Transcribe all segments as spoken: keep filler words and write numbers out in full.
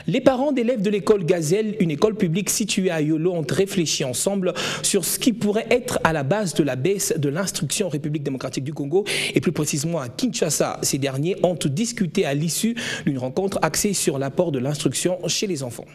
Les parents d'élèves de l'école Gazelle, une école publique située à Yolo, ont réfléchi ensemble sur ce qui pourrait être à la base de la baisse de l'instruction en République démocratique du Congo et plus précisément à Kinshasa. Ces derniers ont discuté à l'issue d'une rencontre axée sur l'apport de l'instruction chez les enfants.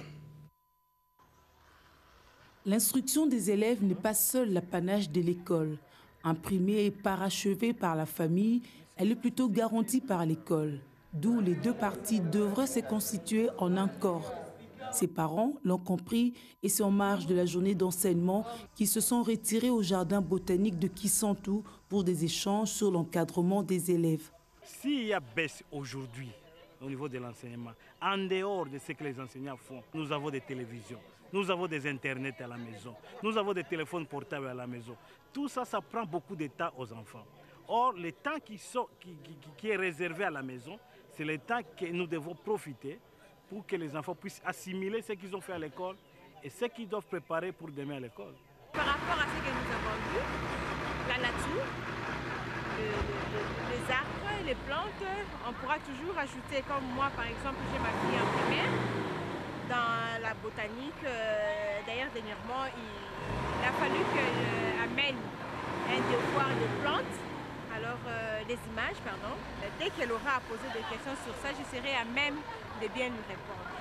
L'instruction des élèves n'est pas seule l'apanage de l'école. Imprimée et parachevée par la famille, elle est plutôt garantie par l'école. D'où les deux parties devraient se constituer en un corps. Ses parents l'ont compris et c'est en marge de la journée d'enseignement qu'ils se sont retirés au jardin botanique de Kisantu pour des échanges sur l'encadrement des élèves. S'il y a baisse aujourd'hui au niveau de l'enseignement, en dehors de ce que les enseignants font, nous avons des télévisions, nous avons des internets à la maison, nous avons des téléphones portables à la maison. Tout ça, ça prend beaucoup de temps aux enfants. Or, le temps qui, sont, qui, qui, qui est réservé à la maison, c'est le temps que nous devons profiter pour que les enfants puissent assimiler ce qu'ils ont fait à l'école et ce qu'ils doivent préparer pour demain à l'école. Par rapport à ce que nous avons vu, la nature, le, le, les arbres, les plantes, on pourra toujours ajouter, comme moi par exemple, j'ai ma fille en primaire, dans la botanique, euh, d'ailleurs dernièrement, il, il a fallu qu'elle amène un devoir de plantes. Alors, euh, les images, pardon. Dès qu'elle aura à poser des questions sur ça, je serai à même de bien lui répondre.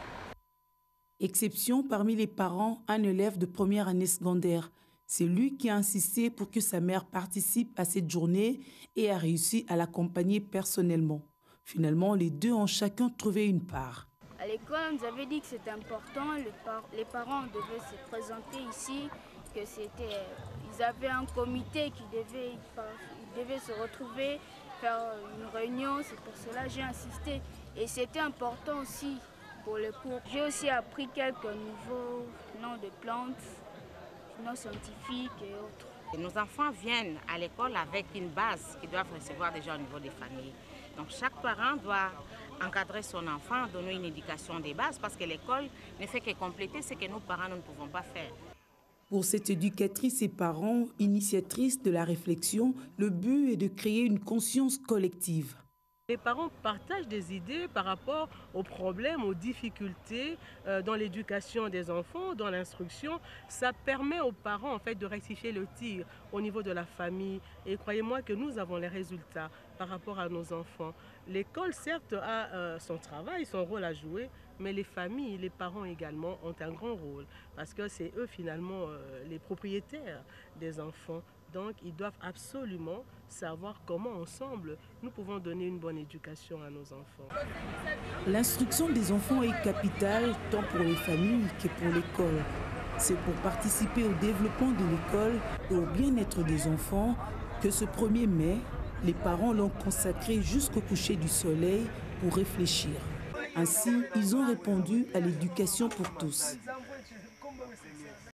Exception parmi les parents, un élève de première année secondaire. C'est lui qui a insisté pour que sa mère participe à cette journée et a réussi à l'accompagner personnellement. Finalement, les deux ont chacun trouvé une part. À l'école, on nous avait dit que c'était important, les, par les parents devaient se présenter ici, que c'était, ils avaient un comité qui devait, ils devaient se retrouver, faire une réunion, c'est pour cela que j'ai insisté. Et c'était important aussi pour le cours. J'ai aussi appris quelques nouveaux noms de plantes, noms scientifiques et autres. Nos enfants viennent à l'école avec une base qu'ils doivent recevoir déjà au niveau des familles. Donc chaque parent doit encadrer son enfant, donner une éducation des bases parce que l'école ne fait que compléter ce que nous parents nous ne pouvons pas faire. Pour cette éducatrice et parents, initiatrice de la réflexion, le but est de créer une conscience collective. Les parents partagent des idées par rapport aux problèmes, aux difficultés euh, dans l'éducation des enfants, dans l'instruction. Ça permet aux parents en fait, de rectifier le tir au niveau de la famille. Et croyez-moi que nous avons les résultats par rapport à nos enfants. L'école, certes, a euh, son travail, son rôle à jouer, mais les familles, les parents également ont un grand rôle parce que c'est eux finalement euh, les propriétaires des enfants. Donc, ils doivent absolument savoir comment, ensemble, nous pouvons donner une bonne éducation à nos enfants. L'instruction des enfants est capitale, tant pour les familles que pour l'école. C'est pour participer au développement de l'école et au bien-être des enfants que ce premier mai, les parents l'ont consacré jusqu'au coucher du soleil pour réfléchir. Ainsi, ils ont répondu à l'éducation pour tous.